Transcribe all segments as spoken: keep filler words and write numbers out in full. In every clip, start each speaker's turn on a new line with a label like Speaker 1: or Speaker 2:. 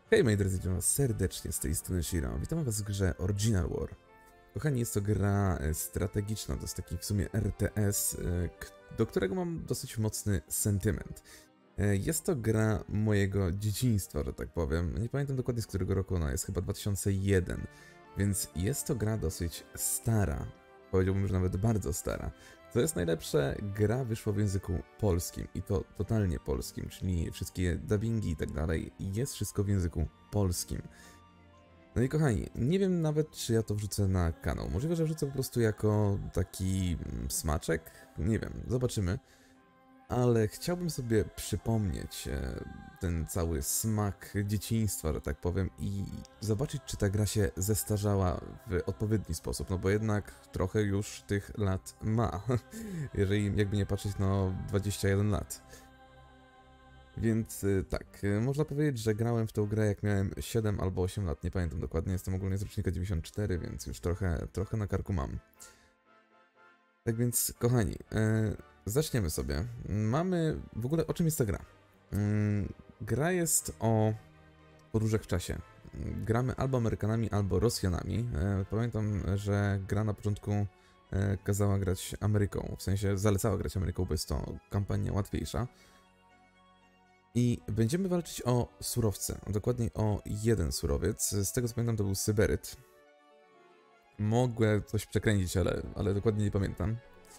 Speaker 1: Hej moi drodzy, witam was serdecznie z tej strony Shiro. Witam was w grze Original War. Kochani, jest to gra strategiczna, to jest taki w sumie R T S, do którego mam dosyć mocny sentyment. Jest to gra mojego dzieciństwa, że tak powiem. Nie pamiętam dokładnie z którego roku ona jest, chyba dwa tysiące jeden. Więc jest to gra dosyć stara. Powiedziałbym, że nawet bardzo stara. Co jest najlepsze, gra wyszła w języku polskim i to totalnie polskim, czyli wszystkie dubbingi i tak dalej, jest wszystko w języku polskim. No i kochani, nie wiem nawet, czy ja to wrzucę na kanał. Możliwe, że wrzucę po prostu jako taki smaczek, nie wiem, zobaczymy. Ale chciałbym sobie przypomnieć ten cały smak dzieciństwa, że tak powiem, i zobaczyć, czy ta gra się zestarzała w odpowiedni sposób, no bo jednak trochę już tych lat ma, jeżeli jakby nie patrzeć, no dwadzieścia jeden lat. Więc tak, można powiedzieć, że grałem w tę grę jak miałem siedem albo osiem lat, nie pamiętam dokładnie, jestem ogólnie z rocznika dziewięćdziesiąt cztery, więc już trochę, trochę na karku mam. Tak więc, kochani, yy, zaczniemy sobie. Mamy w ogóle, o czym jest ta gra? Yy, gra jest o podróżach w czasie. Gramy albo Amerykanami, albo Rosjanami. Yy, pamiętam, że gra na początku yy, kazała grać Ameryką, w sensie zalecała grać Ameryką, bo jest to kampania łatwiejsza. I będziemy walczyć o surowce, dokładniej o jeden surowiec. Z tego co pamiętam, to był syberyt. Mogę coś przekręcić, ale, ale dokładnie nie pamiętam.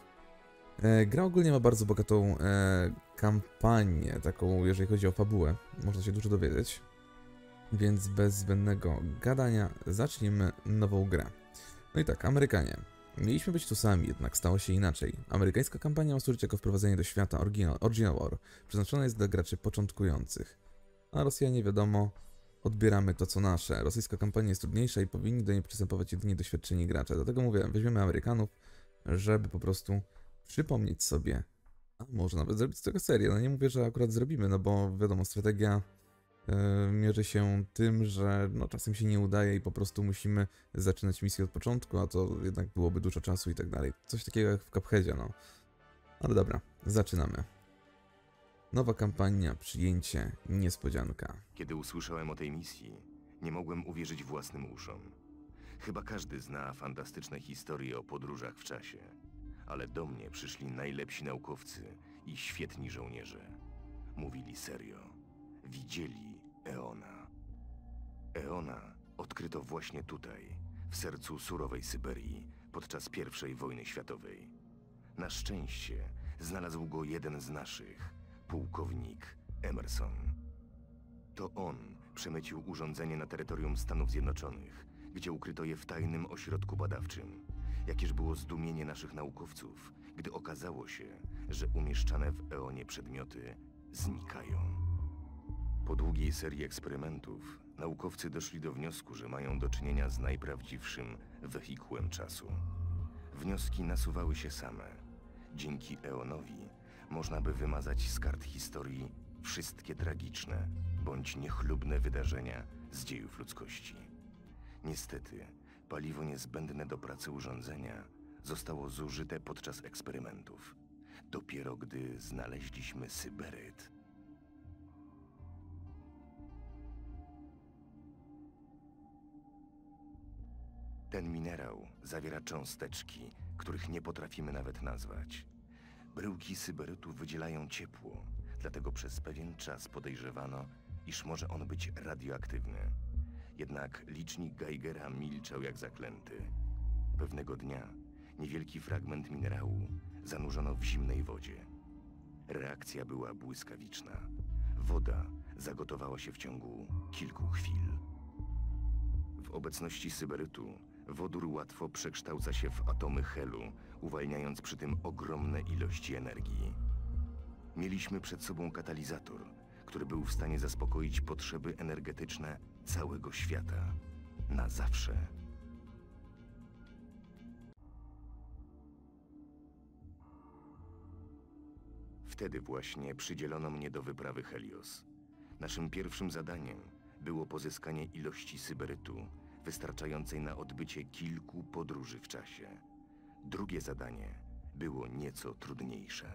Speaker 1: E, gra ogólnie ma bardzo bogatą e, kampanię, taką jeżeli chodzi o fabułę. Można się dużo dowiedzieć. Więc bez zbędnego gadania zacznijmy nową grę. No i tak, Amerykanie. Mieliśmy być tu sami, jednak stało się inaczej. Amerykańska kampania ma służyć jako wprowadzenie do świata Original, Original War. Przeznaczona jest dla graczy początkujących. A Rosjanie, wiadomo, odbieramy to co nasze. Rosyjska kampania jest trudniejsza i powinni do niej przystępować jedynie doświadczeni gracze. Dlatego mówię, weźmiemy Amerykanów, żeby po prostu przypomnieć sobie, a może nawet zrobić z tego serię. No nie mówię, że akurat zrobimy, no bo wiadomo, strategia yy, mierzy się tym, że no, czasem się nie udaje i po prostu musimy zaczynać misję od początku, a to jednak byłoby dużo czasu i tak dalej. Coś takiego jak w Cupheadzie, no. Ale dobra, zaczynamy. Nowa kampania, przyjęcie, niespodzianka.
Speaker 2: Kiedy usłyszałem o tej misji, nie mogłem uwierzyć własnym uszom. Chyba każdy zna fantastyczne historie o podróżach w czasie, ale do mnie przyszli najlepsi naukowcy i świetni żołnierze. Mówili serio. Widzieli Eona. Eona odkryto właśnie tutaj, w sercu surowej Syberii, podczas pierwszej wojny światowej. Na szczęście znalazł go jeden z naszych, pułkownik Emerson. To on przemycił urządzenie na terytorium Stanów Zjednoczonych, gdzie ukryto je w tajnym ośrodku badawczym. Jakież było zdumienie naszych naukowców, gdy okazało się, że umieszczane w Eonie przedmioty znikają. Po długiej serii eksperymentów naukowcy doszli do wniosku, że mają do czynienia z najprawdziwszym wehikułem czasu. Wnioski nasuwały się same. Dzięki Eonowi można by wymazać z kart historii wszystkie tragiczne bądź niechlubne wydarzenia z dziejów ludzkości. Niestety, paliwo niezbędne do pracy urządzenia zostało zużyte podczas eksperymentów. Dopiero gdy znaleźliśmy syberyt. Ten minerał zawiera cząsteczki, których nie potrafimy nawet nazwać. Bryłki syberytu wydzielają ciepło, dlatego przez pewien czas podejrzewano, iż może on być radioaktywny. Jednak licznik Geigera milczał jak zaklęty. Pewnego dnia niewielki fragment minerału zanurzono w zimnej wodzie. Reakcja była błyskawiczna. Woda zagotowała się w ciągu kilku chwil. W obecności syberytu wodór łatwo przekształca się w atomy helu, uwalniając przy tym ogromne ilości energii. Mieliśmy przed sobą katalizator, który był w stanie zaspokoić potrzeby energetyczne całego świata. Na zawsze. Wtedy właśnie przydzielono mnie do wyprawy Helios. Naszym pierwszym zadaniem było pozyskanie ilości syberytu wystarczającej na odbycie kilku podróży w czasie. Drugie zadanie było nieco trudniejsze.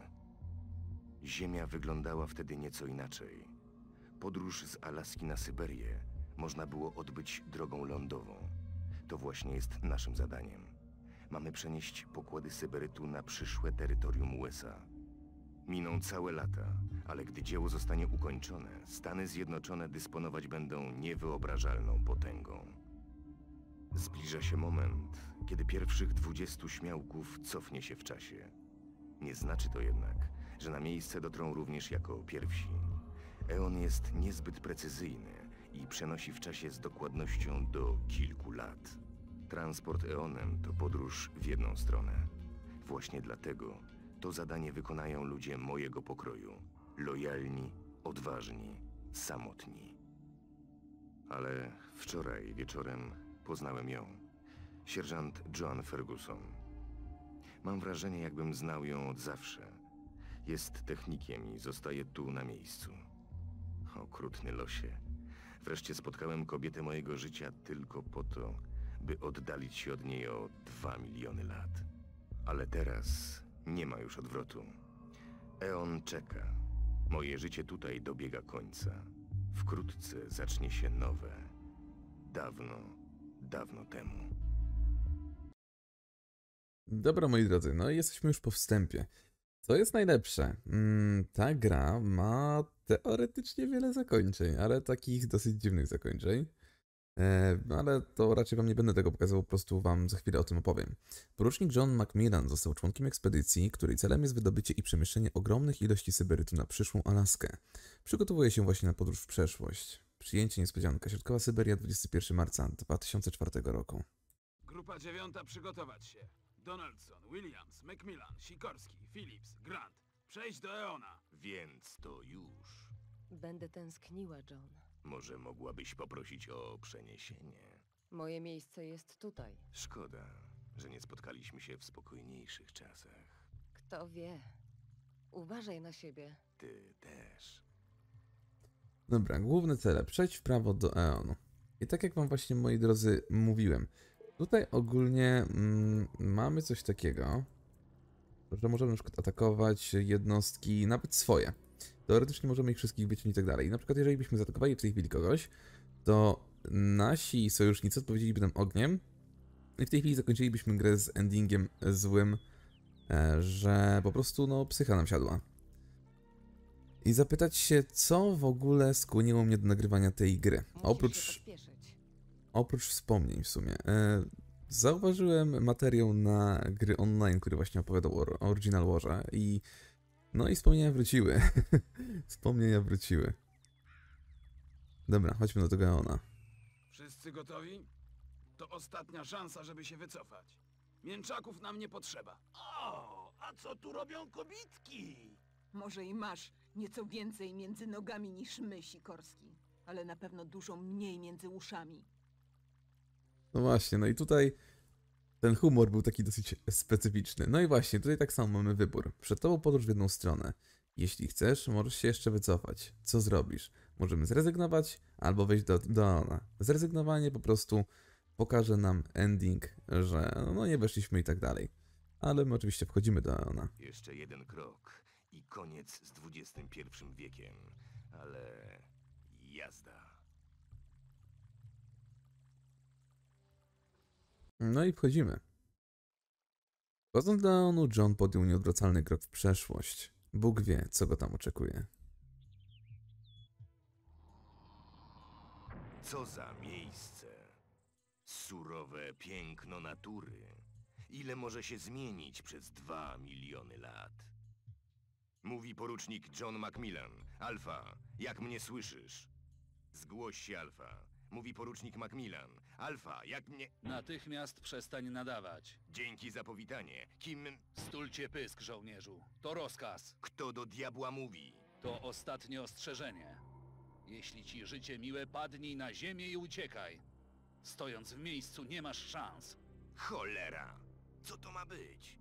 Speaker 2: Ziemia wyglądała wtedy nieco inaczej. Podróż z Alaski na Syberię można było odbyć drogą lądową. To właśnie jest naszym zadaniem. Mamy przenieść pokłady syberytu na przyszłe terytorium U S A. Miną całe lata, ale gdy dzieło zostanie ukończone, Stany Zjednoczone dysponować będą niewyobrażalną potęgą. Zbliża się moment, kiedy pierwszych dwudziestu śmiałków cofnie się w czasie. Nie znaczy to jednak, że na miejsce dotrą również jako pierwsi. Eon jest niezbyt precyzyjny i przenosi w czasie z dokładnością do kilku lat. Transport Eonem to podróż w jedną stronę. Właśnie dlatego to zadanie wykonają ludzie mojego pokroju. Lojalni, odważni, samotni. Ale wczoraj wieczorem poznałem ją. Sierżant Joan Ferguson. Mam wrażenie, jakbym znał ją od zawsze. Jest technikiem i zostaje tu na miejscu. Okrutny losie. Wreszcie spotkałem kobietę mojego życia tylko po to, by oddalić się od niej o dwa miliony lat. Ale teraz nie ma już odwrotu. Eon czeka. Moje życie tutaj dobiega końca. Wkrótce zacznie się nowe. Dawno, dawno temu.
Speaker 1: Dobra, moi drodzy, no i jesteśmy już po wstępie. Co jest najlepsze? Mm, ta gra ma teoretycznie wiele zakończeń, ale takich dosyć dziwnych zakończeń. E, ale to raczej wam nie będę tego pokazywał, po prostu wam za chwilę o tym opowiem. Porucznik John Macmillan został członkiem ekspedycji, której celem jest wydobycie i przemieszczenie ogromnych ilości syberytu na przyszłą Alaskę. Przygotowuje się właśnie na podróż w przeszłość. Przyjęcie niespodzianka. Środkowa Syberia, dwudziestego pierwszego marca dwa tysiące czwartego roku.
Speaker 3: Grupa dziewiąta, przygotować się. Donaldson, Williams, Macmillan, Sikorski, Phillips, Grant. Przejść do Eona.
Speaker 2: Więc to już.
Speaker 4: Będę tęskniła, John.
Speaker 2: Może mogłabyś poprosić o przeniesienie?
Speaker 4: Moje miejsce jest tutaj.
Speaker 2: Szkoda, że nie spotkaliśmy się w spokojniejszych czasach.
Speaker 4: Kto wie? Uważaj na siebie.
Speaker 2: Ty też.
Speaker 1: Dobra, główne cele. Przejść w prawo do Eonu. I tak jak wam właśnie, moi drodzy, mówiłem, tutaj ogólnie mm, mamy coś takiego, że możemy na przykład atakować jednostki, nawet swoje. Teoretycznie możemy ich wszystkich wyciąć i tak dalej. Na przykład jeżeli byśmy zaatakowali w tej chwili kogoś, to nasi sojusznicy odpowiedzieliby nam ogniem i w tej chwili zakończylibyśmy grę z endingiem złym, że po prostu no psycha nam siadła. I zapytać się, co w ogóle skłoniło mnie do nagrywania tej gry. Oprócz, oprócz wspomnień w sumie. E, zauważyłem materiał na gry online, który właśnie opowiadał o Original Warze i no i wspomnienia wróciły. Wspomnienia wróciły. Dobra, chodźmy do tego Eona.
Speaker 3: Wszyscy gotowi? To ostatnia szansa, żeby się wycofać. Mięczaków nam nie potrzeba.
Speaker 5: O, a co tu robią kobitki?
Speaker 6: Może i masz nieco więcej między nogami niż my, Sikorski, ale na pewno dużo mniej między uszami.
Speaker 1: No właśnie, no i tutaj ten humor był taki dosyć specyficzny. No i właśnie, tutaj tak samo mamy wybór. Przed tobą podróż w jedną stronę. Jeśli chcesz, możesz się jeszcze wycofać. Co zrobisz? Możemy zrezygnować albo wejść do, do Eona. Zrezygnowanie po prostu pokaże nam ending, że no nie weszliśmy i tak dalej. Ale my oczywiście wchodzimy do Eona.
Speaker 2: Jeszcze jeden krok i koniec z dwudziestym pierwszym wiekiem. Ale jazda.
Speaker 1: No i wchodzimy. Wchodząc do Eonu, John podjął nieodwracalny krok w przeszłość. Bóg wie, co go tam oczekuje.
Speaker 2: Co za miejsce. Surowe piękno natury. Ile może się zmienić przez dwa miliony lat? Mówi porucznik John Macmillan. Alfa, jak mnie słyszysz? Zgłoś się, Alfa. Mówi porucznik Macmillan. Alfa, jak mnie...
Speaker 5: Natychmiast przestań nadawać.
Speaker 2: Dzięki za powitanie. Kim...
Speaker 5: Stulcie pysk, żołnierzu. To rozkaz.
Speaker 2: Kto do diabła mówi?
Speaker 5: To ostatnie ostrzeżenie. Jeśli ci życie miłe, padnij na ziemię i uciekaj. Stojąc w miejscu nie masz szans.
Speaker 2: Cholera! Co to ma być?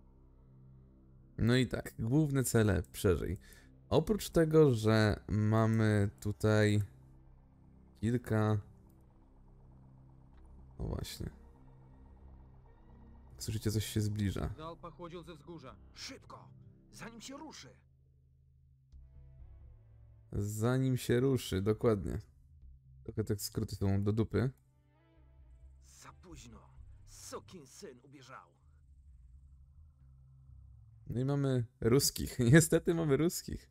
Speaker 1: No i tak, główne cele przeżyj. Oprócz tego, że mamy tutaj kilka... No właśnie. Słyszycie, coś się zbliża.
Speaker 7: Dal pochodził ze wzgórza. Szybko! Zanim się ruszy!
Speaker 1: Zanim się ruszy, dokładnie. Trochę te skróty są do dupy.
Speaker 7: Za późno. Sokin syn ubieżał.
Speaker 1: No i mamy ruskich. Niestety mamy ruskich.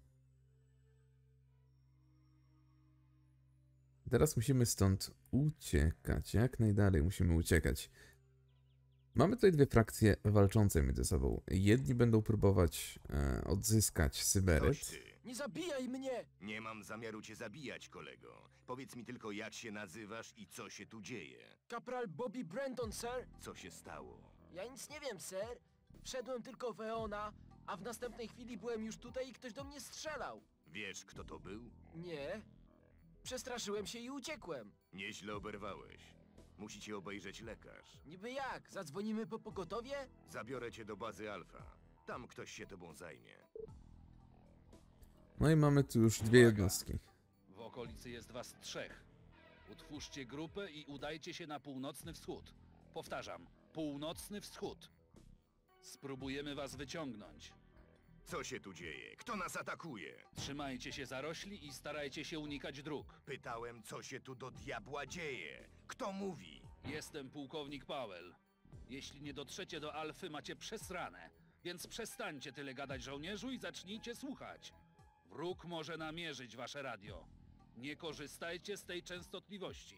Speaker 1: Teraz musimy stąd uciekać. Jak najdalej musimy uciekać. Mamy tutaj dwie frakcje walczące między sobą. Jedni będą próbować e, odzyskać
Speaker 2: Coś
Speaker 1: Syberyt.
Speaker 2: ty.
Speaker 7: Nie zabijaj mnie!
Speaker 2: Nie mam zamiaru cię zabijać, kolego. Powiedz mi tylko, jak się nazywasz i co się tu dzieje.
Speaker 7: Kapral Bobby Brenton, sir.
Speaker 2: Co się stało?
Speaker 7: Ja nic nie wiem, sir. Wszedłem tylko w Eona, a w następnej chwili byłem już tutaj i ktoś do mnie strzelał.
Speaker 2: Wiesz, kto to był?
Speaker 7: Nie. Przestraszyłem się i uciekłem.
Speaker 2: Nieźle oberwałeś. Musi cię obejrzeć lekarz.
Speaker 7: Niby jak? Zadzwonimy po pogotowie?
Speaker 2: Zabiorę cię do bazy Alfa. Tam ktoś się tobą zajmie.
Speaker 1: No i mamy tu już dwie jednostki.
Speaker 5: W okolicy jest was trzech. Utwórzcie grupę i udajcie się na północny wschód. Powtarzam, północny wschód. Spróbujemy was wyciągnąć.
Speaker 2: Co się tu dzieje? Kto nas atakuje?
Speaker 5: Trzymajcie się zarośli i starajcie się unikać dróg.
Speaker 2: Pytałem, co się tu do diabła dzieje. Kto mówi?
Speaker 5: Jestem pułkownik Powell. Jeśli nie dotrzecie do Alfy, macie przesrane. Więc przestańcie tyle gadać, żołnierzu, i zacznijcie słuchać. Wróg może namierzyć wasze radio. Nie korzystajcie z tej częstotliwości.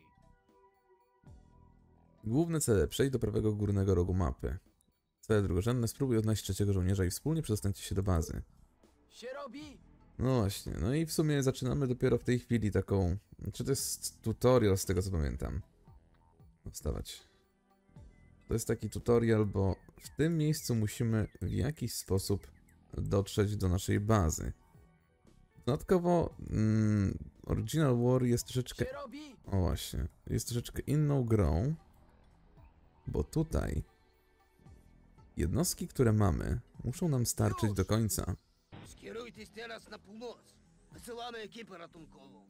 Speaker 1: Główne cele. Przejdź do prawego górnego rogu mapy. Cele drugorzędne. Spróbuj odnaleźć trzeciego żołnierza i wspólnie przedostańcie się do bazy.
Speaker 7: Się robi!
Speaker 1: No właśnie. No i w sumie zaczynamy dopiero w tej chwili taką... Czy to jest tutorial z tego, co pamiętam? Wstawać. To jest taki tutorial, bo w tym miejscu musimy w jakiś sposób dotrzeć do naszej bazy. Dodatkowo mm, Original War jest troszeczkę...
Speaker 7: Się robi!
Speaker 1: O właśnie, jest troszeczkę inną grą, bo tutaj jednostki, które mamy, muszą nam starczyć do końca.
Speaker 8: Skierujcie się teraz na północ. Wysyłamy ekipę ratunkową.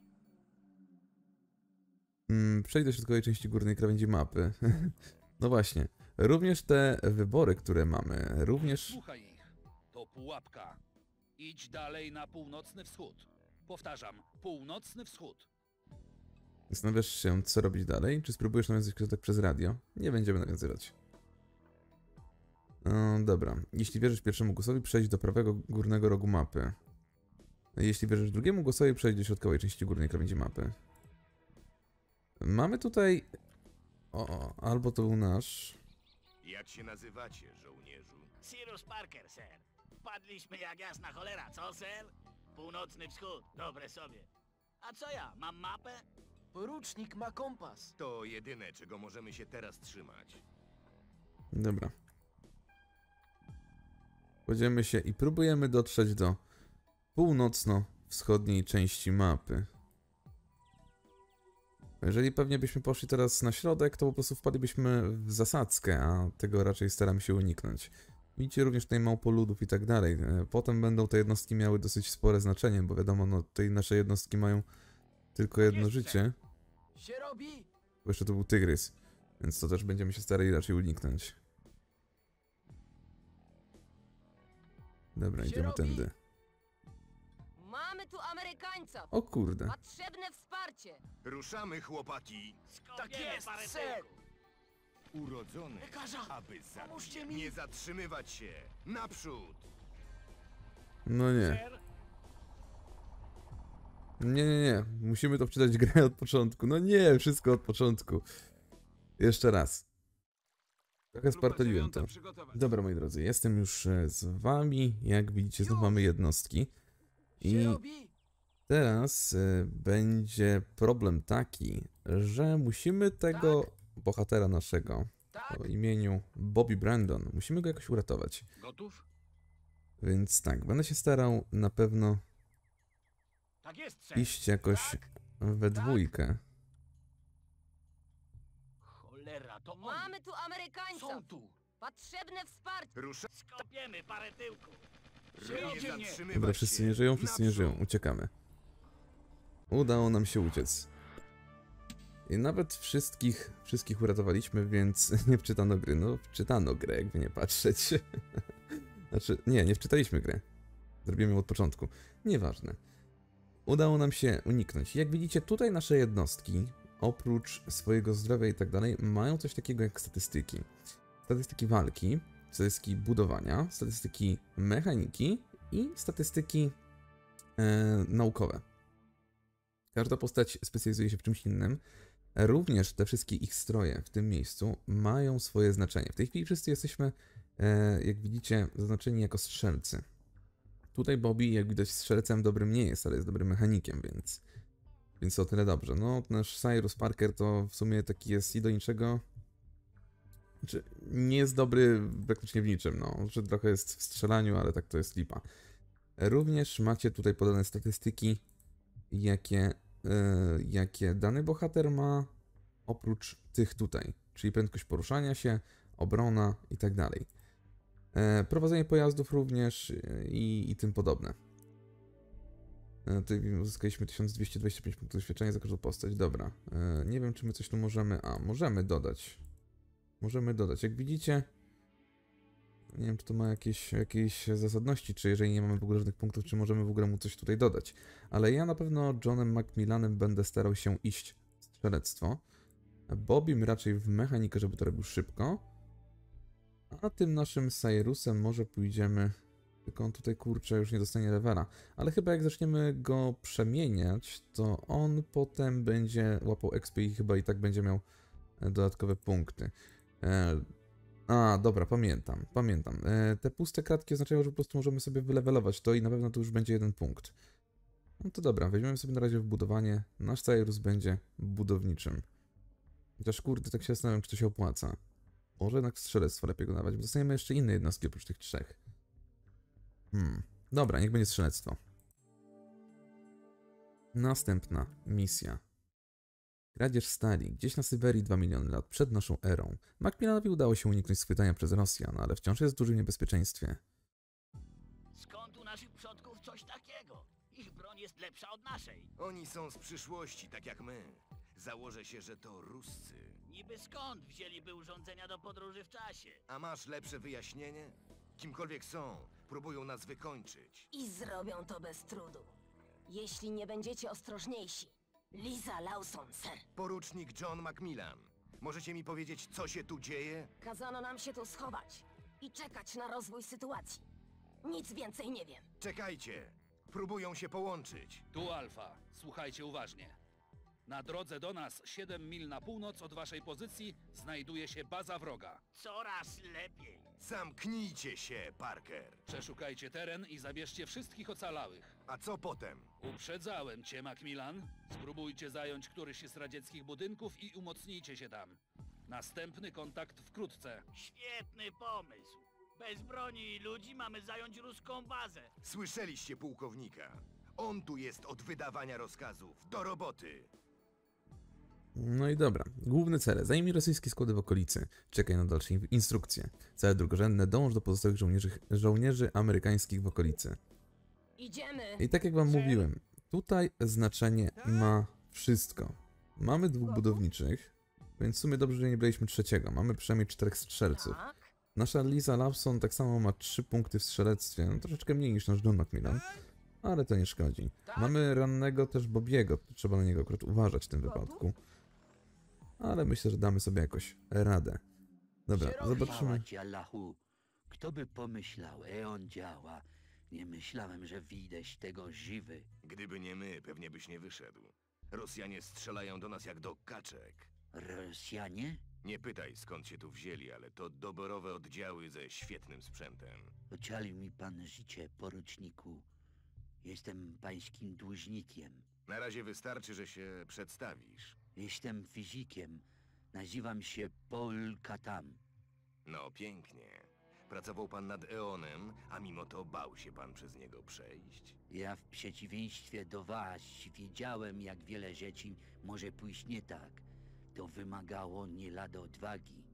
Speaker 1: Mm, przejdź do środkowej części górnej krawędzi mapy. No właśnie, również te wybory, które mamy, również...
Speaker 5: Słuchaj ich. To pułapka. Idź dalej na północny wschód. Powtarzam, północny wschód.
Speaker 1: Zastanawiasz się, co robić dalej? Czy spróbujesz nawiązać kontakt przez radio? Nie będziemy nawiązywać. No, dobra. Jeśli wierzysz pierwszemu głosowi, przejdź do prawego górnego rogu mapy. Jeśli wierzysz drugiemu głosowi, przejdź do środkowej części górnej krawędzi mapy. Mamy tutaj... O, albo to był nasz...
Speaker 2: Jak się nazywacie, żołnierzu?
Speaker 8: Cyrus Parker, sir. Padliśmy jak jasna cholera, co, sir? Północny wschód, dobre sobie. A co ja, mam mapę?
Speaker 7: Porucznik ma kompas.
Speaker 2: To jedyne, czego możemy się teraz trzymać.
Speaker 1: Dobra. Kładziemy się i próbujemy dotrzeć do północno-wschodniej części mapy. Jeżeli pewnie byśmy poszli teraz na środek, to po prostu wpadlibyśmy w zasadzkę, a tego raczej staramy się uniknąć. Widzicie również tutaj małpoludów i tak dalej. Potem będą te jednostki miały dosyć spore znaczenie, bo wiadomo, no tutaj nasze jednostki mają tylko jedno życie.
Speaker 7: Się robi!
Speaker 1: Bo jeszcze to był tygrys, więc to też będziemy się starali raczej uniknąć. Dobra,
Speaker 7: Się
Speaker 1: idziemy
Speaker 7: robi.
Speaker 1: tędy.
Speaker 4: Mamy tu Amerykańca!
Speaker 1: O kurde.
Speaker 4: Potrzebne wsparcie!
Speaker 2: Ruszamy, chłopaki!
Speaker 7: Tak jest,
Speaker 8: parę
Speaker 7: sir!
Speaker 8: tyłków.
Speaker 2: Urodzony,
Speaker 7: Lekarza!
Speaker 2: aby
Speaker 7: Pomóżcie
Speaker 2: zabić,
Speaker 7: mi!
Speaker 2: nie zatrzymywać się! Naprzód!
Speaker 1: No nie.
Speaker 8: Sir?
Speaker 1: Nie, nie, nie. Musimy to wczytać grę od początku. No nie, wszystko od początku. Jeszcze raz. Trochę
Speaker 3: Grupa
Speaker 1: spartoliłem
Speaker 3: dziewiąta
Speaker 1: to.
Speaker 3: przygotować.
Speaker 1: Dobra, moi drodzy, jestem już e, z wami. Jak widzicie, znów
Speaker 7: Już.
Speaker 1: mamy jednostki.
Speaker 7: Się
Speaker 1: I
Speaker 7: robi!
Speaker 1: teraz e, będzie problem taki, że musimy tego bohatera naszego
Speaker 7: Tak?
Speaker 1: o imieniu Bobby Brandon, musimy go jakoś uratować.
Speaker 3: Gotów?
Speaker 1: Więc tak, będę się starał na pewno
Speaker 8: Tak jest, sir.
Speaker 1: iść jakoś
Speaker 7: Tak?
Speaker 1: we dwójkę.
Speaker 8: Cholera, to oni.
Speaker 4: Mamy tu Amerykańca!
Speaker 8: Są tu.
Speaker 4: Potrzebne wsparcie!
Speaker 2: Ruszamy,
Speaker 8: Skopiemy parę tyłków.
Speaker 2: nie
Speaker 8: Żyjcie mnie.
Speaker 2: zatrzymywać
Speaker 1: Dobra,
Speaker 2: się!
Speaker 1: wszyscy nie żyją, wszyscy nie żyją,
Speaker 2: Naprzód!
Speaker 1: uciekamy. Udało nam się uciec. I nawet wszystkich, wszystkich uratowaliśmy, więc nie wczytano gry. No, wczytano grę, jakby nie patrzeć. Znaczy, nie, nie wczytaliśmy gry. Zrobimy ją od początku. Nieważne. udało nam się uniknąć. Jak widzicie, tutaj nasze jednostki, oprócz swojego zdrowia i tak dalej, mają coś takiego jak statystyki. Statystyki walki, statystyki budowania, statystyki mechaniki i statystyki e, naukowe. Każda postać specjalizuje się w czymś innym. Również te wszystkie ich stroje w tym miejscu mają swoje znaczenie. W tej chwili wszyscy jesteśmy, e, jak widzicie, zaznaczeni jako strzelcy. Tutaj Bobby, jak widać, strzelcem dobrym nie jest, ale jest dobrym mechanikiem, więc, więc o tyle dobrze. No, nasz Cyrus Parker to w sumie taki jest i do niczego. Znaczy, nie jest dobry praktycznie w niczym, no. Że trochę jest w strzelaniu, ale tak to jest lipa. Również macie tutaj podane statystyki, jakie, yy, jakie dany bohater ma, oprócz tych tutaj. Czyli prędkość poruszania się, obrona i tak dalej. E, prowadzenie pojazdów również i, i tym podobne. E, tutaj uzyskaliśmy tysiąc dwieście dwadzieścia pięć punktów doświadczenia za każdą postać. Dobra. E, nie wiem, czy my coś tu możemy... A, możemy dodać. Możemy dodać. Jak widzicie... Nie wiem, czy to ma jakieś, jakieś zasadności, czy jeżeli nie mamy w ogóle żadnych punktów, czy możemy w ogóle mu coś tutaj dodać. Ale ja na pewno Johnem Macmillanem będę starał się iść w strzelectwo. Bobbym raczej w mechanikę, żeby to robił szybko. A tym naszym Cyrusem może pójdziemy... Tylko on tutaj, kurczę, już nie dostanie levela. Ale chyba jak zaczniemy go przemieniać, to on potem będzie łapał X P i chyba i tak będzie miał dodatkowe punkty. E... A, dobra, pamiętam, pamiętam. E, te puste kratki oznaczają, że po prostu możemy sobie wylevelować to i na pewno to już będzie jeden punkt. No to dobra, weźmiemy sobie na razie w budowanie. Nasz Cyrus będzie budowniczym. Chociaż kurde, tak się zastanawiam, czy to się opłaca. Może jednak strzelectwo lepiej go dawać, bo dostaniemy jeszcze inne jednostki oprócz tych trzech. Hmm, dobra, niech będzie strzelectwo. Następna misja. Kradzież stali. Gdzieś na Syberii dwa miliony lat przed naszą erą. Macmillanowi udało się uniknąć schwytania przez Rosjan, ale wciąż jest w dużym niebezpieczeństwie.
Speaker 8: Skąd u naszych przodków coś takiego? Ich broń jest lepsza od naszej.
Speaker 2: Oni są z przyszłości, tak jak my. Założę się, że to Ruscy.
Speaker 8: Niby skąd wzięliby urządzenia do podróży w czasie?
Speaker 2: A masz lepsze wyjaśnienie? Kimkolwiek są, próbują nas wykończyć.
Speaker 4: I zrobią to bez trudu. Jeśli nie będziecie ostrożniejsi. Lisa Lawson, ser.
Speaker 2: Porucznik John Macmillan. Możecie mi powiedzieć, co się tu dzieje?
Speaker 4: Kazano nam się tu schować i czekać na rozwój sytuacji. Nic więcej nie wiem.
Speaker 2: Czekajcie. Próbują się połączyć.
Speaker 5: Tu Alfa, słuchajcie uważnie. Na drodze do nas, siedem mil na północ od waszej pozycji, znajduje się baza wroga.
Speaker 8: Coraz lepiej.
Speaker 2: Zamknijcie się, Parker.
Speaker 5: Przeszukajcie teren i zabierzcie wszystkich ocalałych.
Speaker 2: A co potem?
Speaker 5: Uprzedzałem cię, Macmillan. Spróbujcie zająć któryś z radzieckich budynków i umocnijcie się tam. Następny kontakt wkrótce.
Speaker 8: Świetny pomysł. Bez broni i ludzi mamy zająć ruską bazę.
Speaker 2: Słyszeliście pułkownika. On tu jest od wydawania rozkazów. Do roboty.
Speaker 1: No i dobra. Główne cele. Zajmij rosyjskie składy w okolicy. Czekaj na dalsze instrukcje. Cele drugorzędne. Dąż do pozostałych żołnierzy, żołnierzy amerykańskich w okolicy.
Speaker 4: Idziemy.
Speaker 1: I tak jak wam mówiłem, tutaj znaczenie ma wszystko. Mamy dwóch budowniczych, więc w sumie dobrze, że nie braliśmy trzeciego. Mamy przynajmniej czterech strzelców.
Speaker 4: Tak?
Speaker 1: Nasza Lisa Lawson tak samo ma trzy punkty w strzelectwie. No, troszeczkę mniej niż nasz John Macmillan, ale to nie szkodzi. Mamy rannego też Bobiego. Trzeba na niego akurat uważać w tym wypadku. Ale myślę, że damy sobie jakoś radę. Dobra, zobaczymy.
Speaker 9: Chwała ci, Allahu. Kto by pomyślał, Eon działa. Nie myślałem, że widać tego żywy.
Speaker 2: Gdyby nie my, pewnie byś nie wyszedł. Rosjanie strzelają do nas jak do kaczek.
Speaker 9: Rosjanie?
Speaker 2: Nie pytaj, skąd się tu wzięli, ale to doborowe oddziały ze świetnym sprzętem.
Speaker 9: Ocalił mi pan życie, poruczniku. Jestem pańskim dłużnikiem.
Speaker 2: Na razie wystarczy, że się przedstawisz.
Speaker 9: Jestem fizykiem. Nazywam się Paul Katam.
Speaker 2: No pięknie. Pracował pan nad Eonem, a mimo to bał się pan przez niego przejść.
Speaker 9: Ja w przeciwieństwie do was wiedziałem, jak wiele rzeczy może pójść nie tak. To wymagało nie lada odwagi.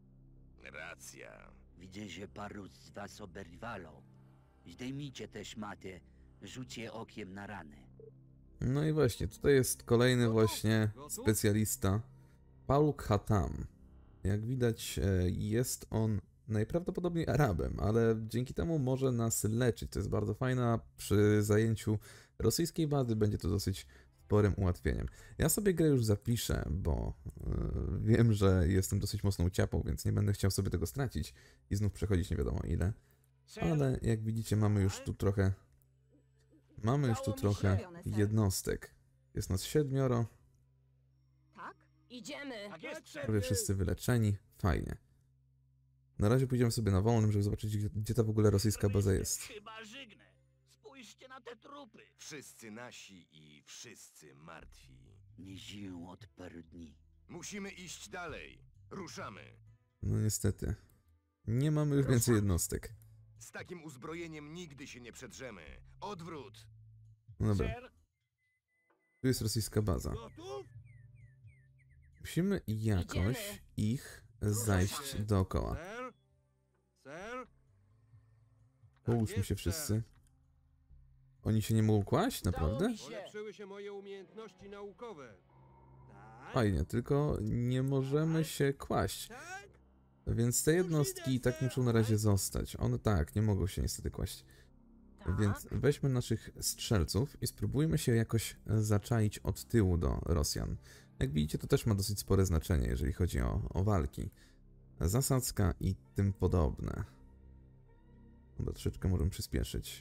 Speaker 2: Racja.
Speaker 9: Widzę, że paru z was oberwało. Zdejmijcie też matę, rzućcie okiem na ranę.
Speaker 1: No i właśnie, tutaj jest kolejny właśnie specjalista. Paul Katam. Jak widać, jest on najprawdopodobniej Arabem, ale dzięki temu może nas leczyć. To jest bardzo fajne, a przy zajęciu rosyjskiej bazy będzie to dosyć sporym ułatwieniem. Ja sobie grę już zapiszę, bo yy, wiem, że jestem dosyć mocno uciapą, więc nie będę chciał sobie tego stracić i znów przechodzić nie wiadomo ile. Ale jak widzicie, mamy już tu trochę mamy już tu trochę jednostek. Jest nas siedmioro.
Speaker 4: Tak? Idziemy!
Speaker 8: Tak jest,
Speaker 1: Prawie
Speaker 8: ser.
Speaker 1: wszyscy wyleczeni. Fajnie. Na razie pójdziemy sobie na wolnym, żeby zobaczyć, gdzie, gdzie ta w ogóle rosyjska baza jest.
Speaker 8: Chyba żygnę. Spójrzcie na te trupy.
Speaker 2: Wszyscy nasi i wszyscy martwi.
Speaker 9: Nie żyją od paru dni.
Speaker 2: Musimy iść dalej. Ruszamy.
Speaker 1: No niestety. Nie mamy już więcej jednostek.
Speaker 2: Z takim uzbrojeniem nigdy się nie przedrzemy. Odwrót.
Speaker 1: No dobra,
Speaker 8: Ser,
Speaker 1: tu jest rosyjska baza.
Speaker 8: gotów?
Speaker 1: Musimy jakoś
Speaker 4: Idziemy.
Speaker 1: ich zajść dookoła.
Speaker 10: Ser? Ser?
Speaker 1: Połóżmy się wszyscy. Oni się nie mogą kłaść? Naprawdę?
Speaker 7: mi się.
Speaker 10: Polepszyły się moje umiejętności naukowe. Tak?
Speaker 1: Fajnie, tylko nie możemy się kłaść.
Speaker 10: Tak?
Speaker 1: Więc te jednostki i tak muszą na razie zostać. One tak, nie mogą się niestety kłaść.
Speaker 4: Tak?
Speaker 1: Więc weźmy naszych strzelców i spróbujmy się jakoś zaczaić od tyłu do Rosjan. Jak widzicie, to też ma dosyć spore znaczenie, jeżeli chodzi o, o walki. Zasadzka i tym podobne. Chyba troszeczkę możemy przyspieszyć.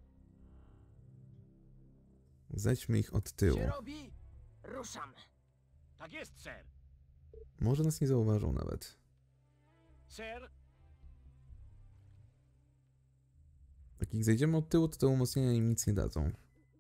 Speaker 1: Zejdźmy ich od tyłu.
Speaker 7: Się robi?
Speaker 4: Ruszamy!
Speaker 8: Tak jest, ser.
Speaker 1: Może nas nie zauważą nawet.
Speaker 8: Ser,
Speaker 1: Jak ich zejdziemy od tyłu, to te umocnienia im nic nie dadzą.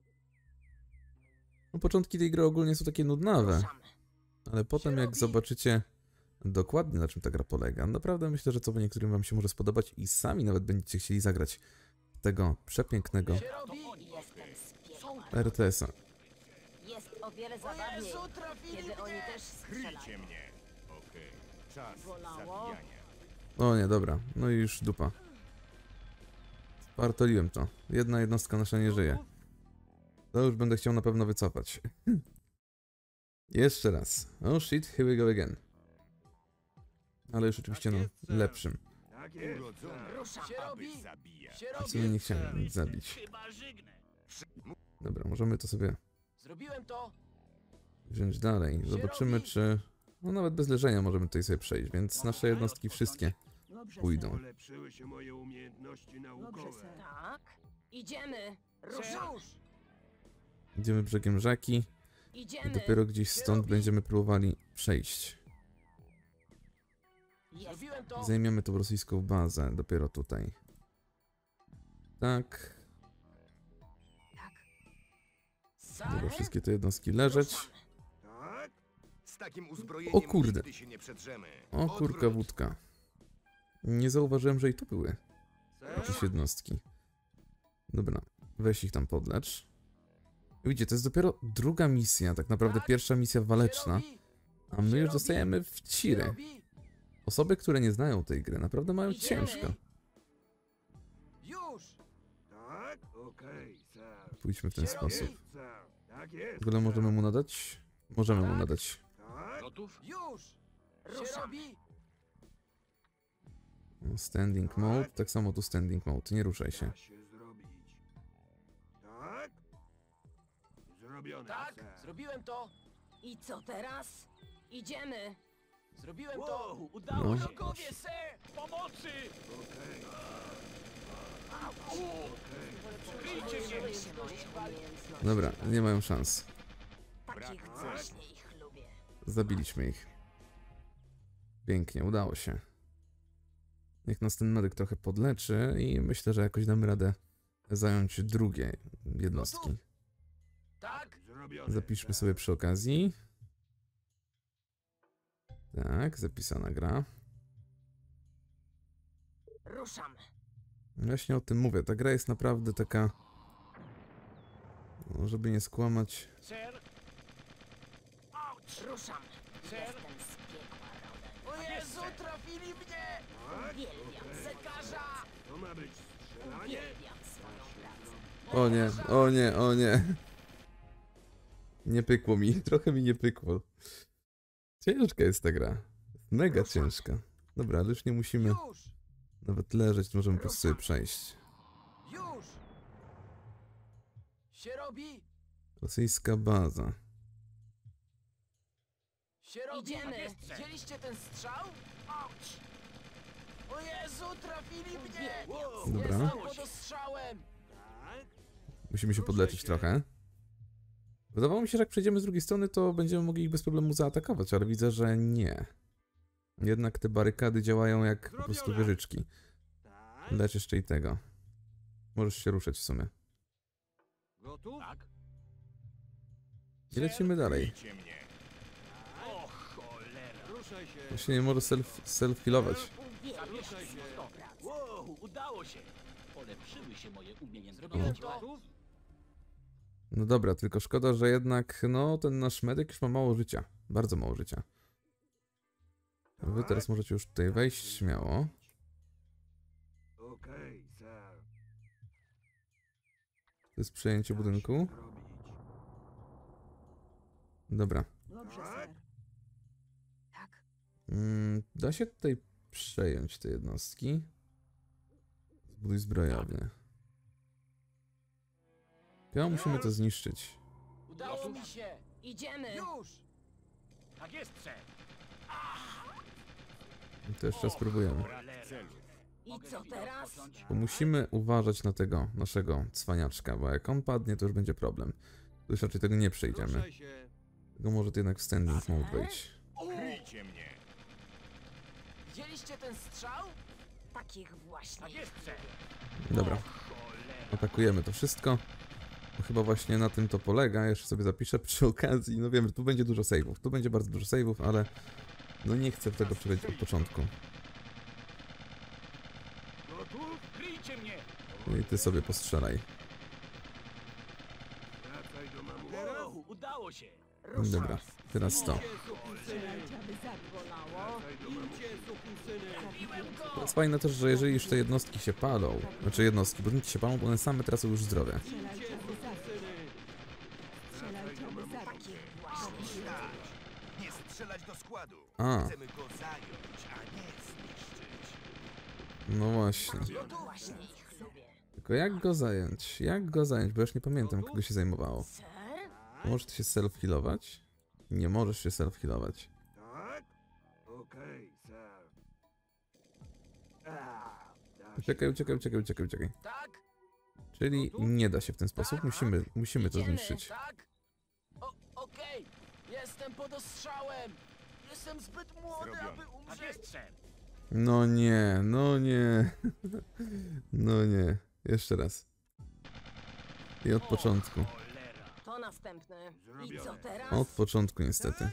Speaker 1: No, początki tej gry ogólnie są takie nudnawe,
Speaker 4: Ruszamy!
Speaker 1: ale potem jak
Speaker 7: robi.
Speaker 1: zobaczycie dokładnie, na czym ta gra polega, naprawdę myślę, że co by niektórym wam się może spodobać i sami nawet będziecie chcieli zagrać tego przepięknego
Speaker 7: Się robi?
Speaker 4: Jestem z piekła.
Speaker 1: R T S-a.
Speaker 4: Jest o wiele
Speaker 7: O
Speaker 4: zabawniej,
Speaker 7: Jezu, trafili
Speaker 4: kiedy oni
Speaker 7: mnie!
Speaker 4: też strzelają.
Speaker 2: mnie. Okej. Czas
Speaker 4: Bolało?
Speaker 2: zabijania.
Speaker 1: O nie, dobra, no i już dupa. Spartoliłem to. Jedna jednostka nasza nie żyje. To już będę chciał na pewno wycofać. Jeszcze raz. Oh shit, here we go again. Ale już oczywiście no lepszym.
Speaker 10: Tak jest.
Speaker 2: Urodzony,
Speaker 4: Ruszam!
Speaker 7: Się robi?
Speaker 2: aby zabijać.
Speaker 7: Się
Speaker 1: W sumie
Speaker 7: robi?
Speaker 1: nie chciałem nic zabić.
Speaker 8: chyba żygnę.
Speaker 1: Dobra, możemy to sobie
Speaker 7: Zrobiłem to.
Speaker 1: wziąć dalej. Zobaczymy, czy... No nawet bez leżenia możemy tutaj sobie przejść, więc nasze jednostki wszystkie
Speaker 6: Dobrze,
Speaker 1: pójdą.
Speaker 10: Polepszyły się moje umiejętności naukowe.
Speaker 6: ser.
Speaker 4: Tak? Idziemy!
Speaker 7: Ser.
Speaker 4: Ruszam!
Speaker 1: Idziemy brzegiem rzeki i
Speaker 4: Idziemy!
Speaker 1: dopiero gdzieś stąd będziemy próbowali przejść.
Speaker 4: Jestem!
Speaker 7: Zrobiłem to.
Speaker 1: Zajmiemy tą rosyjską bazę dopiero tutaj. Tak. Dobra,
Speaker 4: Sary?
Speaker 1: wszystkie te jednostki leżeć.
Speaker 2: Tak? Z takim uzbrojeniem
Speaker 1: O kurde.
Speaker 2: nigdy się nie przedrzemy.
Speaker 1: O kurka
Speaker 2: Odwrót.
Speaker 1: wódka. Nie zauważyłem, że i tu były
Speaker 10: Ser?
Speaker 1: jakieś jednostki. Dobra, weź ich tam podlecz. Widzicie, to jest dopiero druga misja, tak naprawdę pierwsza misja
Speaker 7: Się
Speaker 1: waleczna,
Speaker 7: robi?
Speaker 1: a my już dostajemy w
Speaker 7: Się
Speaker 1: ciry.
Speaker 7: robi?
Speaker 1: Osoby, które nie znają tej gry, naprawdę mają
Speaker 4: Idziemy.
Speaker 1: ciężko.
Speaker 7: Już!
Speaker 10: Tak? Okej, ser.
Speaker 1: Pójdźmy w ten
Speaker 7: Się
Speaker 1: sposób.
Speaker 7: robi?
Speaker 10: Ser. Tak jest.
Speaker 1: W ogóle możemy mu nadać? Możemy mu
Speaker 7: Tak.
Speaker 1: nadać.
Speaker 10: Tak?
Speaker 5: Gotów?
Speaker 7: Już! Się
Speaker 4: Ruszam.
Speaker 7: robi?
Speaker 1: Standing mode, tak samo tu standing mode, nie ruszaj się.
Speaker 10: Da się zrobić. Tak? Zrobione,
Speaker 7: Tak,
Speaker 10: ser.
Speaker 7: zrobiłem to.
Speaker 4: I co teraz? Idziemy!
Speaker 7: Zrobiłem to.
Speaker 8: Wow, udało
Speaker 1: No.
Speaker 8: się.
Speaker 7: Wrogowie, ser!
Speaker 8: Pomocy!
Speaker 10: Okej.
Speaker 8: Kryjcie się!
Speaker 4: Użyły się moje umiejętności.
Speaker 1: Dobra, nie mają szans.
Speaker 4: Takich właśnie ich lubię.
Speaker 1: Zabiliśmy ich. Pięknie, udało się. Niech nas ten medyk trochę podleczy i myślę, że jakoś damy radę zająć drugie jednostki.
Speaker 7: Tak?
Speaker 10: Zrobione.
Speaker 1: Zapiszmy
Speaker 10: ser.
Speaker 1: sobie przy okazji. Tak, zapisana gra.
Speaker 4: Ruszam!
Speaker 1: Właśnie o tym mówię, ta gra jest naprawdę taka... No, żeby nie skłamać...
Speaker 8: Ser,
Speaker 4: Ruszam!
Speaker 8: ser,
Speaker 4: Jestem z piekła rodem.
Speaker 7: O Jezu, trafili mnie!
Speaker 10: Tak?
Speaker 4: Uwielbiam
Speaker 7: Zekarza!
Speaker 10: To ma być strzelanie?
Speaker 4: Uwielbiam swoją pracę.
Speaker 1: O nie, o nie, o nie. Nie pykło mi, trochę mi nie pykło. Ciężka jest ta gra. Mega ciężka. Dobra, ale już nie musimy
Speaker 7: Już!
Speaker 1: Nawet leżeć, to możemy po prostu sobie przejść.
Speaker 7: Już! Się robi!
Speaker 1: Rosyjska baza.
Speaker 7: Się robi!
Speaker 4: Idziemy.
Speaker 7: Widzieliście ten strzał? O Jezu, trafili mnie!
Speaker 1: Dobra.
Speaker 7: Jestem pod ostrzałem!
Speaker 1: Musimy się podleczyć trochę. Wydawało mi się, że jak przejdziemy z drugiej strony, to będziemy mogli ich bez problemu zaatakować, ale widzę, że nie. Jednak te barykady działają jak po prostu wieżyczki. Lecz jeszcze i tego. Możesz się ruszać w sumie.
Speaker 10: Gotów?
Speaker 8: Tak?
Speaker 1: I lecimy dalej.
Speaker 2: Kryjcie mnie.
Speaker 8: O cholera!
Speaker 10: Ruszaj się.
Speaker 1: Właśnie nie może self, self-healować.
Speaker 10: Ruszaj się.
Speaker 8: Wow, udało się! Polepszyły się moje umiejętności.
Speaker 7: Zrobiłem to!
Speaker 10: Gotów?
Speaker 1: No dobra, tylko szkoda, że jednak, no, ten nasz medyk już ma mało życia. Bardzo mało życia. Wy teraz możecie już tutaj wejść śmiało.
Speaker 10: Okej, sir.
Speaker 1: To jest przejęcie budynku. Dobra.
Speaker 6: Dobrze, ser. Tak.
Speaker 1: Mm, da się tutaj przejąć te jednostki. Zbuduj zbrojownię. Chyba musimy to zniszczyć.
Speaker 7: Udało mi się!
Speaker 4: Idziemy!
Speaker 7: Już!
Speaker 8: Tak jest, ser!
Speaker 1: I to jeszcze spróbujemy.
Speaker 4: I co teraz?
Speaker 1: Bo musimy uważać na tego naszego cwaniaczka, bo jak on padnie, to już będzie problem. To już raczej tego nie przejdziemy.
Speaker 10: Ruszaj się.
Speaker 1: Tylko może to jednak w standing mode wejść.
Speaker 2: Kryjcie mnie.
Speaker 7: Widzieliście ten strzał?
Speaker 4: Takich właśnie.
Speaker 8: Tak jest, ser!
Speaker 1: Dobra. Atakujemy to wszystko. Bo chyba właśnie na tym to polega. Jeszcze sobie zapiszę przy okazji. No wiem, że tu będzie dużo save'ów. Tu będzie bardzo dużo save'ów, ale no nie chcę tego przechodzić od początku.
Speaker 8: Gotów? Kryjcie mnie!
Speaker 1: I ty sobie postrzelaj.
Speaker 10: Wracaj do mamu.
Speaker 8: Wow, udało się!
Speaker 1: Dobra, teraz to.
Speaker 6: Strzelajcie, aby zabolało.
Speaker 10: Idźcie, sukinsyny.
Speaker 1: To jest fajne też, że jeżeli już te jednostki się palą, znaczy jednostki, budynki się palą, to one same tracą już zdrowie.
Speaker 6: Strzelajcie, aby zabić. Strzelajcie, aby zabić.
Speaker 2: Nie strzelać do składu.
Speaker 1: A,
Speaker 2: Chcemy go zająć, a nie zniszczyć.
Speaker 1: no właśnie.
Speaker 4: Właśnie ich lubię.
Speaker 1: Tylko jak go zająć? Jak go zająć? Bo już nie pamiętam, kogo się zajmowało.
Speaker 4: Ser?
Speaker 1: Możesz ty się self-healować? Nie możesz się self-healować.
Speaker 10: Tak? Okej, sir. A, da się.
Speaker 1: Uciekaj, uciekaj, uciekaj, uciekaj, uciekaj.
Speaker 7: Tak?
Speaker 1: Czyli nie da się w ten sposób, musimy, musimy to
Speaker 4: Idziemy.
Speaker 1: zniszczyć.
Speaker 7: Tak? O, okej! Jestem pod ostrzałem! Jestem zbyt młody,
Speaker 2: Zrobione.
Speaker 7: aby
Speaker 8: Tak
Speaker 7: umrzeć!
Speaker 8: jest, ser!
Speaker 1: No nie, no nie. No nie. Jeszcze raz. I od początku.
Speaker 8: Cholera!
Speaker 4: To następny. I co teraz?
Speaker 1: Od początku niestety.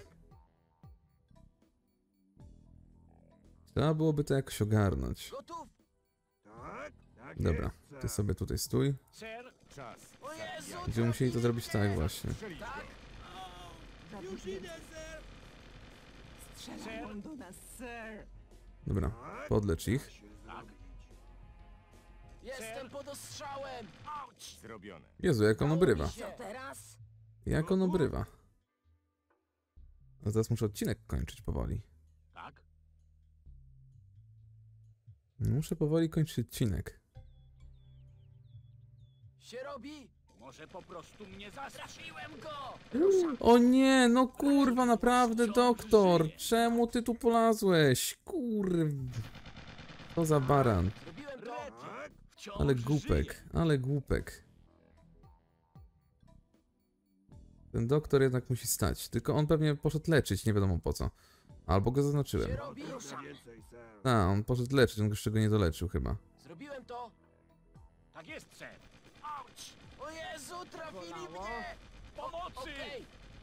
Speaker 1: Trzeba byłoby to jakoś ogarnąć.
Speaker 7: Gotów?
Speaker 10: Tak? Tak
Speaker 1: Dobra,
Speaker 10: jest,
Speaker 1: ty
Speaker 10: sir.
Speaker 1: sobie tutaj stój.
Speaker 8: Ser!
Speaker 2: Czas.
Speaker 7: O Jezu!
Speaker 1: Będziemy musieli to
Speaker 7: trafili
Speaker 1: zrobić tak
Speaker 7: mnie!
Speaker 1: właśnie.
Speaker 7: Tak?
Speaker 6: Zabiję. Strzelają do nas, ser.
Speaker 1: Dobra,
Speaker 10: Tak?
Speaker 1: podlecz ich.
Speaker 10: Da się zrobić.
Speaker 7: Jestem pod ostrzałem!
Speaker 2: Zrobione.
Speaker 1: Jezu, jak on obrywa.
Speaker 4: Co teraz?
Speaker 1: Jak on obrywa. A teraz muszę odcinek kończyć powoli.
Speaker 8: Tak?
Speaker 1: Muszę powoli kończyć odcinek.
Speaker 7: Się robi!
Speaker 8: Może po prostu mnie zastraszyłem go!
Speaker 1: O nie, no kurwa, naprawdę, doktor! Czemu ty tu polazłeś? Kurw. Co za baran.
Speaker 7: Zrobiłem to!
Speaker 10: Tak?
Speaker 8: Wciąż
Speaker 1: Ale
Speaker 8: żyje.
Speaker 1: głupek, ale głupek. Ten doktor jednak musi stać. Tylko on pewnie poszedł leczyć, nie wiadomo po co. Albo go zaznaczyłem.
Speaker 7: Się robi!
Speaker 10: Trochę więcej, sir.
Speaker 1: A, on poszedł leczyć, on jeszcze go nie doleczył chyba.
Speaker 7: Zrobiłem to!
Speaker 8: Tak jest, ser!
Speaker 7: O Jezu! Trafili
Speaker 6: Bolało?
Speaker 7: mnie!
Speaker 8: Pomocy!
Speaker 7: Okej!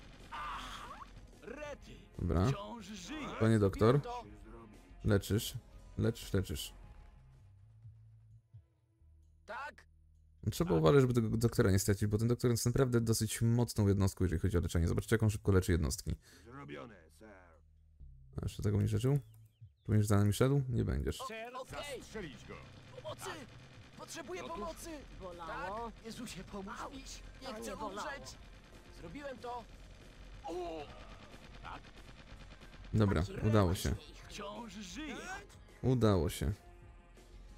Speaker 8: Rety!
Speaker 1: Dobra,
Speaker 8: Wciąż żyje!
Speaker 1: panie doktor,
Speaker 7: To.
Speaker 10: Się zrobić.
Speaker 1: leczysz, leczysz, leczysz.
Speaker 7: Tak?
Speaker 1: Trzeba uważać, żeby tego doktora nie stracić, bo ten doktor jest naprawdę dosyć mocną jednostką, jeżeli chodzi o leczenie. Zobaczcie, jak on szybko leczy jednostki.
Speaker 10: Zrobione, sir.
Speaker 1: A jeszcze tego będziesz leczył? Tu będziesz za nami szedł? Nie będziesz.
Speaker 8: Ser!
Speaker 7: Okej!
Speaker 2: Zastrzelić go.
Speaker 7: Pomocy! Potrzebuję pomocy!
Speaker 4: Bolało?
Speaker 7: Tak? Jezusie, pomóż mi! Nie
Speaker 4: To
Speaker 7: chcę
Speaker 4: nie bolało.
Speaker 7: umrzeć! Zrobiłem to!
Speaker 8: Tak?
Speaker 1: Dobra, udało się.
Speaker 8: Wciąż żyje!
Speaker 1: Udało się.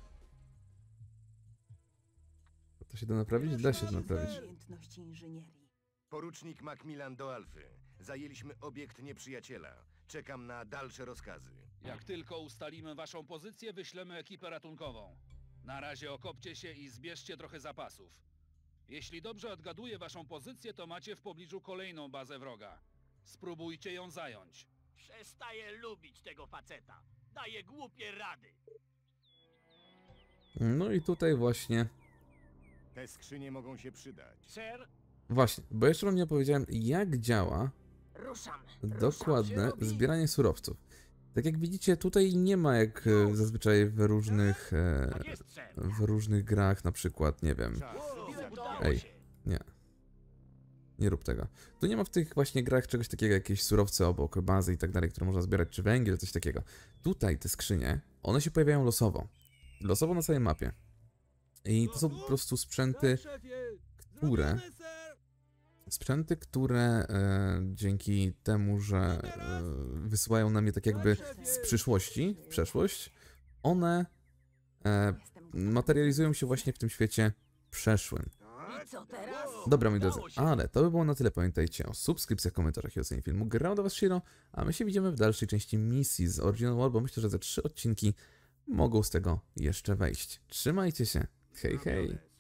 Speaker 1: się to naprawić? Da się to naprawić.
Speaker 6: Umiejętności inżynierii.
Speaker 2: Porucznik Macmillan do Alfy. Zajęliśmy obiekt nieprzyjaciela. Czekam na dalsze rozkazy.
Speaker 5: Jak tylko ustalimy waszą pozycję, wyślemy ekipę ratunkową. Na razie okopcie się i zbierzcie trochę zapasów. Jeśli dobrze odgaduję waszą pozycję, to macie w pobliżu kolejną bazę wroga. Spróbujcie ją zająć.
Speaker 8: Przestaję lubić tego faceta. Daje głupie rady.
Speaker 1: No i tutaj właśnie...
Speaker 2: Te skrzynie mogą się przydać.
Speaker 8: Ser,
Speaker 1: Właśnie, bo jeszcze wam nie opowiedziałem, jak działa
Speaker 4: Ruszam.
Speaker 1: dokładne zbieranie surowców. Tak jak widzicie, tutaj nie ma jak e, zazwyczaj w różnych, e,
Speaker 8: tak jest, ser.
Speaker 1: w różnych grach, na przykład, nie wiem, Ej. nie, nie rób tego. Tu nie ma w tych właśnie grach czegoś takiego, jakieś surowce obok bazy i tak dalej, które można zbierać, czy węgiel, coś takiego. Tutaj te skrzynie, one się pojawiają losowo. Losowo na całej mapie. I to są po prostu sprzęty, które... Sprzęty, które e, dzięki temu, że e, wysyłają na mnie tak jakby z przyszłości, w przeszłość, one e, materializują się właśnie w tym świecie przeszłym.
Speaker 4: I co teraz?
Speaker 1: Dobra, moi drodzy, ale to by było na tyle. Pamiętajcie o subskrypcjach, komentarzach i ocenie filmu. Grał do was Shiro, a my się widzimy w dalszej części misji z Original War, bo myślę, że ze trzy odcinki mogą z tego jeszcze wejść. Trzymajcie się. Hej, hej.